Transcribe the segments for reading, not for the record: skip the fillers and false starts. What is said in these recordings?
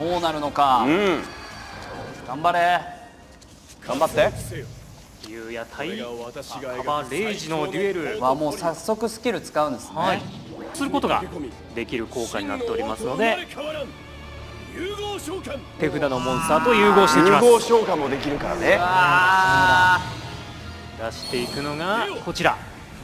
どうなるのか。頑張れ。 頑張って。 ゆうや対赤羽レイジのデュエルはもう早速スキル使うんですね。 はい、することができる効果になっておりますので、手札のモンスターと融合していきます。 融合召喚もできるからね。 出していくのがこちら。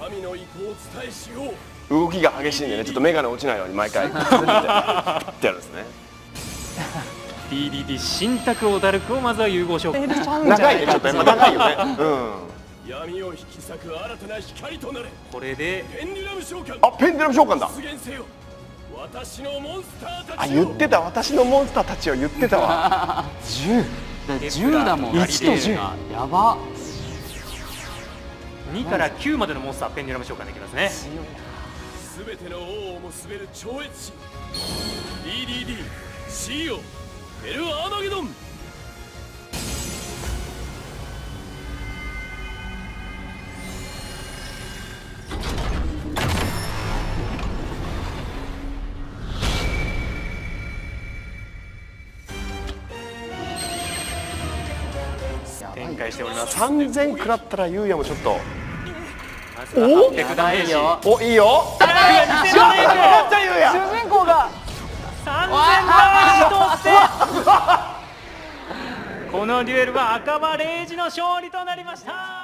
動きが激しいんでね、ちょっとメガネ落ちないように毎回ってやるんですね。 DDD 新宅オダルクをまずは融合召喚。 長いね、ちょっとやっぱ長いよね。 闇を引き裂く新たな光となれ。 これでペンデュラム召喚。 あ、ペンデュラム召喚だ。 私のモンスターたち。 あ、言ってた、私のモンスターたちを言ってたわ。 10だもん。 1と10。 やば。 2から9までのモンスターペンデュラム召喚できますね。 すべての王をも滑る超越士 DDD シーオエルアーマゲドン。 展開しております。 3000食らったらゆうやもちょっと。 まずは800ダメージ。 お、いいよ。 主人公が 3000ダメージとってこのデュエルは赤羽レイジの勝利となりました。